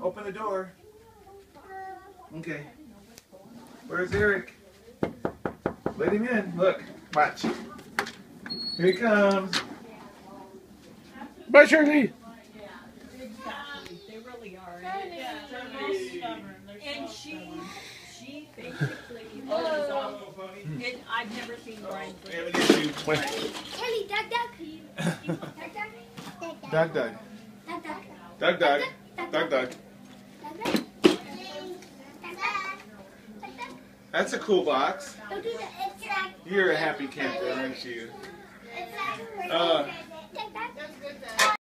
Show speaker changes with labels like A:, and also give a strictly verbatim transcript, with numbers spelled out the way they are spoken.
A: Open the door. Okay. Where's Eric? Let him in. Look. Watch. Here he comes. Bye, Shirley.
B: Exactly. They really are. Yeah, they're real stubborn. They're and so she, stubborn. she basically, oh, it, I've never seen Brian.
A: We have an issue.
C: Kelly, duck, duck.
A: Duck, duck.
C: Duck, duck.
A: Duck, duck. Duck, duck. That's a cool box. You're a happy camper, aren't you? Uh,